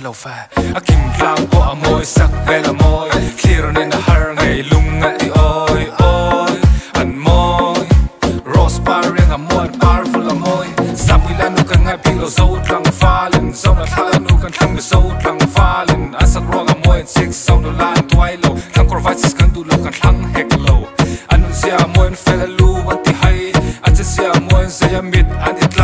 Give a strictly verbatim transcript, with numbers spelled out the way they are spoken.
lâu pha a kim cloud o a môi sắc bela môi clear nên a har ngày lung ngắt đi oi oi an môi rose bar ring a môi powerful a môi sabilan nu kan ngai pilo zo tlang fallen zo na thala nu kan thang be zo tlang fallen asak ro a môi six sound no lan twai lo thang corvatis kan du lo kan thang hek lo anun sia môi fela lu wat ti hai a sia môi sia mit an